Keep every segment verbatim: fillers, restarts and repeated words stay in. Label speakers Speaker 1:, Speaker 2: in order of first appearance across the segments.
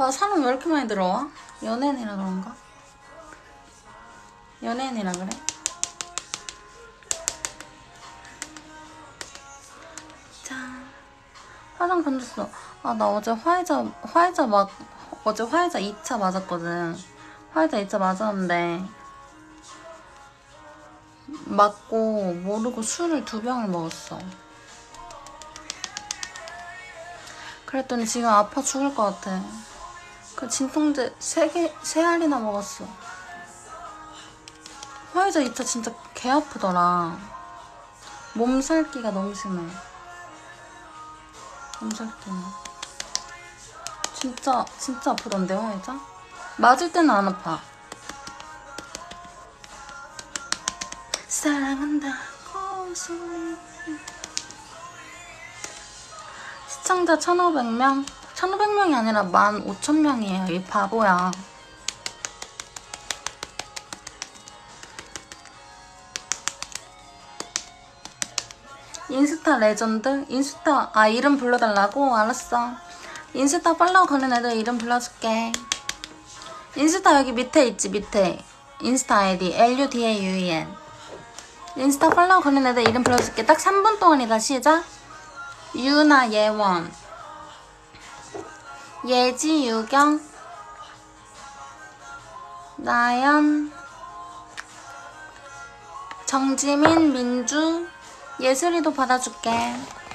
Speaker 1: 와, 사람 왜 이렇게 많이 들어와? 연예인이라 그런가? 연예인이라 그래? 자, 화장 건졌어. 아, 나 어제 화이자, 화이자 막, 어제 화이자 이 차 맞았거든. 화이자 이 차 맞았는데, 맞고 모르고 술을 두 병을 먹었어. 그랬더니 지금 아파 죽을 것 같아. 그 진통제 세 개, 세 알이나 먹었어. 화이자 이 차 진짜 개 아프더라. 몸살기가 너무 심해. 몸살기. 진짜 진짜 아프던데 화이자? 맞을 때는 안 아파. 사랑한다고 소리. 시청자 천오백 명? 천오백 명이 아니라 만 오천 명이에요. 이 바보야. 인스타 레전드? 인스타 아 이름 불러달라고? 알았어. 인스타 팔로우 거는 애들 이름 불러줄게. 인스타 여기 밑에 있지. 밑에 인스타 아이디 엘 유 디 에이 유 이 엔. 인스타 팔로우 거는 애들 이름 불러줄게. 딱 삼 분 동안이다. 시작. 유나, 예원, 예지, 유경, 나연, 정지민, 민주, 예슬이도 받아줄게.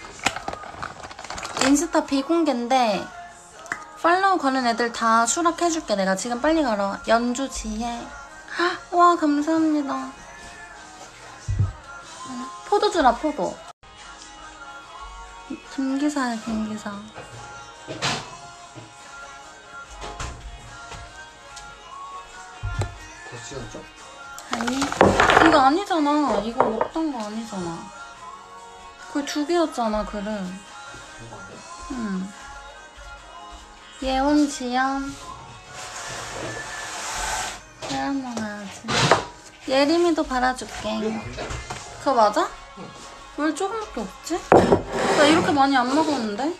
Speaker 1: 인스타 비공개인데 팔로우 거는 애들 다 수락해줄게. 내가 지금 빨리 걸어. 연주, 지혜. 와, 감사합니다. 포도 주라. 포도. 김기사야, 김기사.
Speaker 2: 더 씌웠죠?
Speaker 1: 아니, 이거 아니잖아. 이거 먹던 거 아니잖아. 그게 두 개였잖아, 글은. 응. 예원, 지연. 계란 먹어야지. 예림이도 바라줄게. 그거 맞아?
Speaker 2: 응.
Speaker 1: 왜 조금밖에 없지? 나 이렇게 많이 안 먹었는데?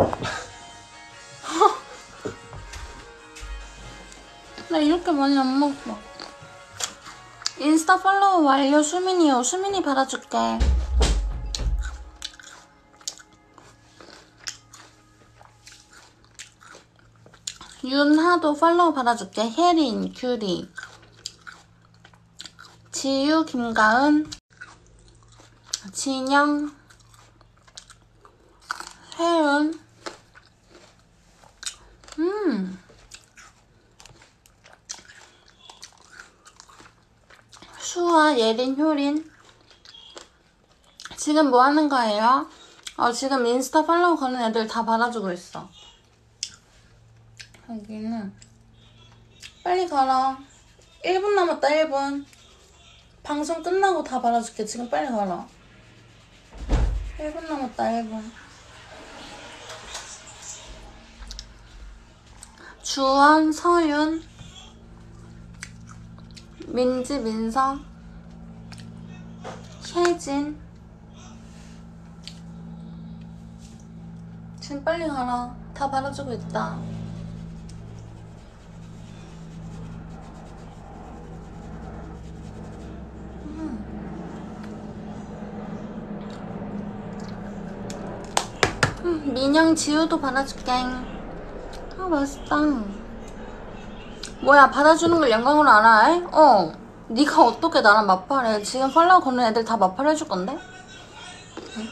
Speaker 1: 나 이렇게 많이 안 먹었어. 인스타 팔로우 완료. 수민이요. 수민이 받아줄게. 윤하도 팔로우 받아줄게. 혜린, 규리, 지유, 김가은, 진영, 혜은. 음 수아, 예린, 효린. 지금 뭐 하는 거예요? 어, 지금 인스타 팔로우 거는 애들 다 받아주고 있어. 여기는 빨리 걸어. 일 분 남았다. 일 분. 방송 끝나고 다 받아줄게. 지금 빨리 걸어. 일 분 남았다. 일 분. 주원, 서윤, 민지, 민서, 혜진. 지금 빨리 가라. 다 받아주고 있다. 음. 음, 민영, 지우도 받아줄게. 아, 맛있다. 뭐야, 받아주는 걸 영광으로 알아? 에? 어. 네가 어떻게 나랑 마팔해. 지금 팔로우 거는 애들 다 마팔 해줄 건데? 응?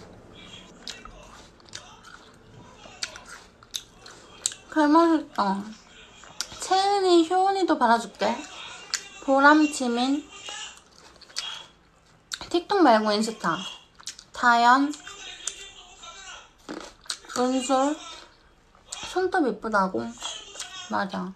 Speaker 1: 개 맛있다. 채은이, 효은이도 받아줄게. 보람, 지민. 틱톡 말고 인스타. 다연, 은솔. 손톱 이쁘다고. 맞아.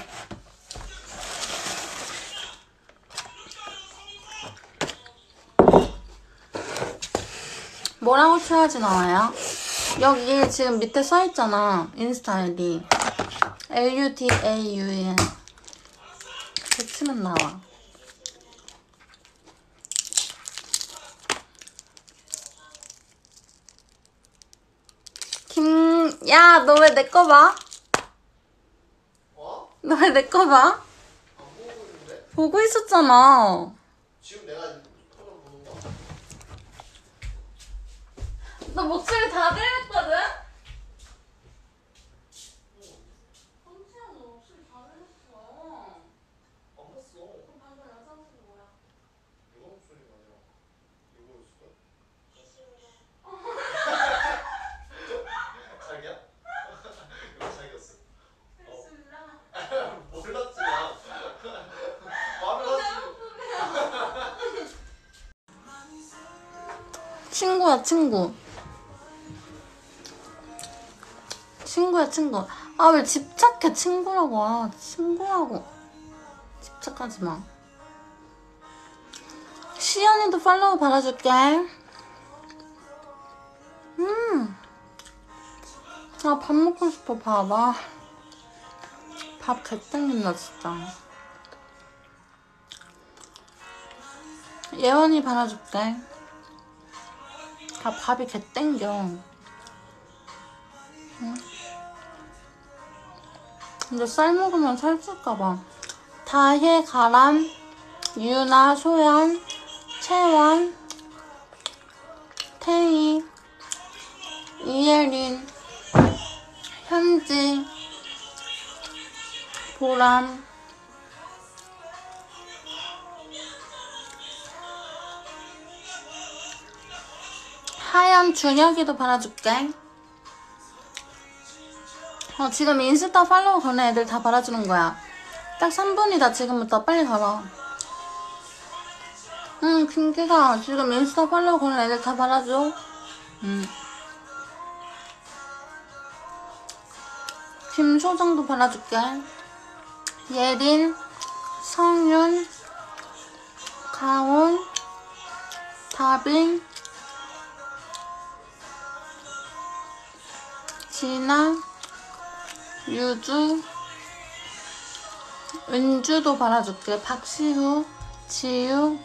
Speaker 1: 뭐라고 쳐야지 나와요? 여기 지금 밑에 써있잖아. 인스타 아이디 엘 유 디 에이 유 엔. 이렇게 치면 나와. 김... 야, 너 왜 내 거 봐? 너 왜 내 거 봐? 보고 있었잖아.
Speaker 2: 지금 내가 카메라 보는 거.
Speaker 1: 너 목소리 다 들렸거든? 현지야, 너 목소리 다 들렸어.
Speaker 2: 안 봤어.
Speaker 1: 그럼 방금 여자 목소리 뭐야?
Speaker 2: 누가 목소리가 아니라 이거였을까? 자기야? 이거 자기였어? 어. 몰랐지만 말을 하지.
Speaker 1: 친구야, 친구. 친구야, 친구. 아, 왜 집착해, 친구라고. 아, 친구라고. 집착하지 마. 시연이도 팔로우 받아줄게. 음. 아, 밥 먹고 싶어, 밥. 아. 밥 개땡긴다, 진짜. 예원이 받아줄게. 아, 밥이 개땡겨. 응? 근데 쌀 먹으면 살찔까봐. 다혜, 가람, 유나, 소연, 채원, 태희, 이예린, 현지, 보람, 하연, 준혁이도 받아줄게. 어, 지금 인스타 팔로우 거는 애들 다 받아주는 거야. 딱 삼 분이다. 지금부터 빨리 걸어. 응, 김기가 지금 인스타 팔로우 거는 애들 다 받아줘. 응. 김소정도 받아줄게. 예린, 성윤, 가온, 다빈, 진아, 유주, 은주도 받아줄게. 박시우, 지유,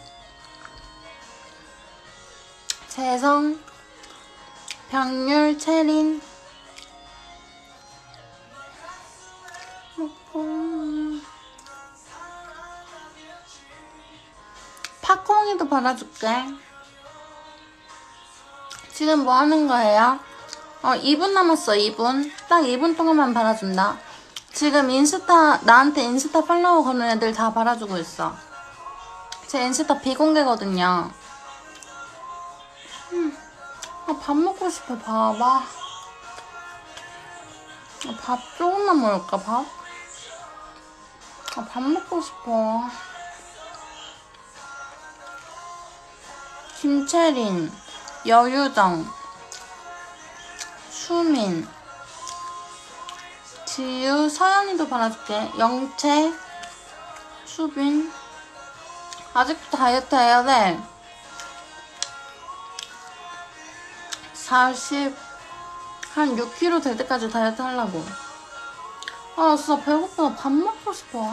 Speaker 1: 재성, 병률, 채린, 팝콩이도 받아줄게. 지금 뭐 하는 거예요? 어, 이 분 남았어, 이 분. 딱 이 분 동안만 받아준다. 지금 인스타, 나한테 인스타 팔로우 거는 애들 다 받아주고 있어. 제 인스타 비공개거든요. 음, 아, 밥 먹고 싶어, 밥. 아, 밥 조금만 먹을까, 밥? 아, 밥 먹고 싶어. 김채린, 여유정, 수민, 지유, 서연이도 받아줄게. 영채, 수빈. 아직도 다이어트 해야 돼. 사십, 한 육 킬로그램 될 때까지 다이어트 하려고. 아, 진짜 배고파. 밥 먹고 싶어.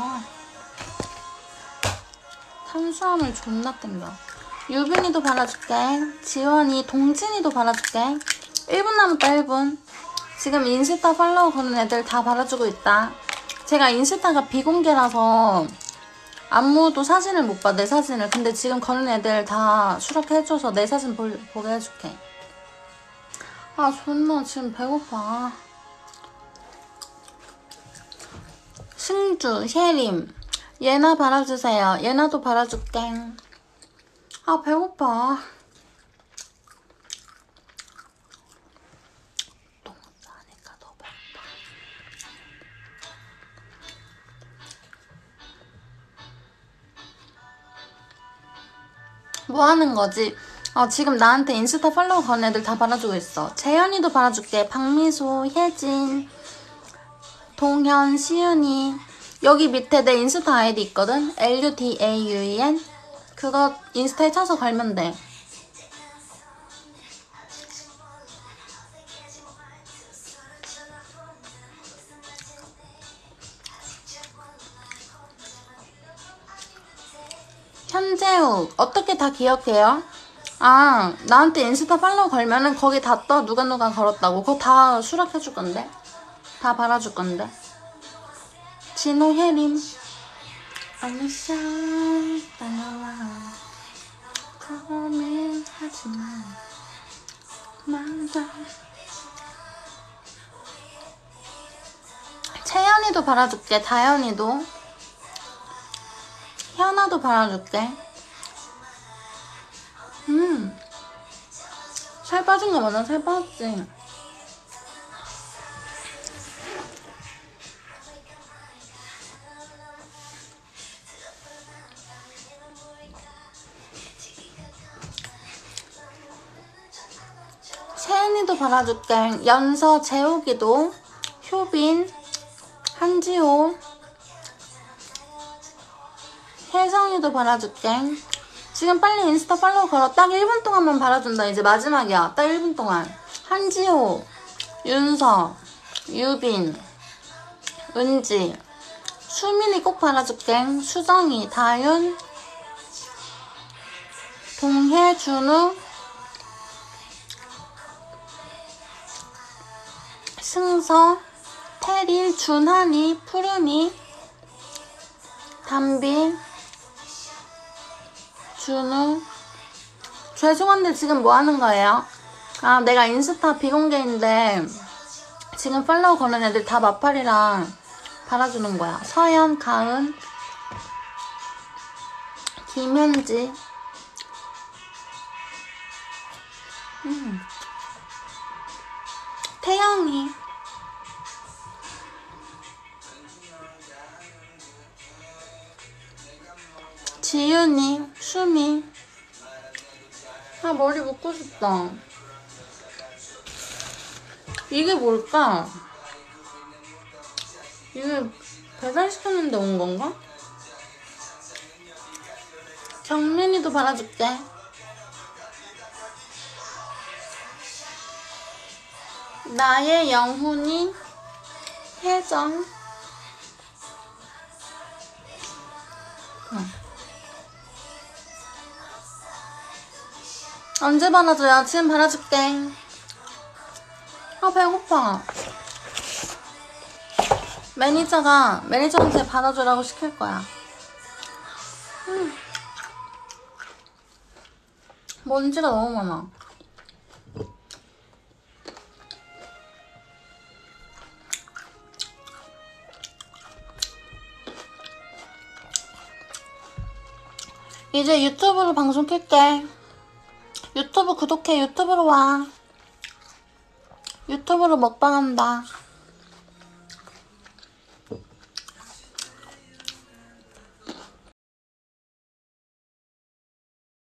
Speaker 1: 탄수화물 존나 땡겨. 유빈이도 받아줄게. 지원이, 동진이도 받아줄게. 일 분 남았다, 일 분. 지금 인스타 팔로우 거는 애들 다 받아주고 있다. 제가 인스타가 비공개라서 아무도 사진을 못 봐, 내 사진을. 근데 지금 거는 애들 다 수락해줘서 내 사진 볼, 보게 해줄게. 아, 존나 지금 배고파. 승주, 혜림, 예나 받아주세요. 예나도 받아줄게. 아, 배고파. 똥 싸니까 더 배고파. 뭐 하는 거지? 어, 지금 나한테 인스타 팔로우 건 애들 다 받아주고 있어. 재현이도 받아줄게. 박미소, 혜진, 동현, 시윤이. 여기 밑에 내 인스타 아이디 있거든? 엘 유 디 에이 유 이 엔. 그거 인스타에 쳐서 걸면 돼. 현재욱, 어떻게 다 기억해요? 아, 나한테 인스타 팔로우 걸면은 거기 다 떠. 누가 누가 걸었다고. 그거 다 수락해줄 건데. 다 받아줄 건데. 진호 혜림 어느샷 달려와 고민하지마 맞아. 채연이도 발라줄게. 다연이도 현아도 발라줄게. 음, 살 빠진 거 맞아? 살 빠졌지? 채은이도 발라줄게. 연서, 재욱이도, 효빈, 한지호, 혜성이도 발라줄게. 지금 빨리 인스타 팔로우 걸어. 딱 일 분 동안만 발라준다. 이제 마지막이야. 딱 일 분 동안. 한지호, 윤서, 유빈, 은지, 수민이 꼭 발라줄게. 수정이, 다윤, 동혜, 준우, 승서, 태리, 준하니, 푸르미, 담비, 준우. 죄송한데 지금 뭐 하는 거예요? 아, 내가 인스타 비공개인데 지금 팔로우 거는 애들 다 마팔이랑 발라주는 거야. 서연, 가은, 김현지. 음. 태영이. 지윤이, 수미. 아, 머리 묶고 싶다. 이게 뭘까? 이게 배달시켰는데 온 건가? 정민이도 발라줄게. 나의 영훈이, 혜정. 응. 언제 발라줘요? 지금 발라줄게. 아, 배고파. 매니저가 매니저한테 발라주라고 시킬 거야. 음. 먼지가 너무 많아. 이제 유튜브로 방송 킬게. 유튜브 구독해. 유튜브로 와. 유튜브로 먹방한다.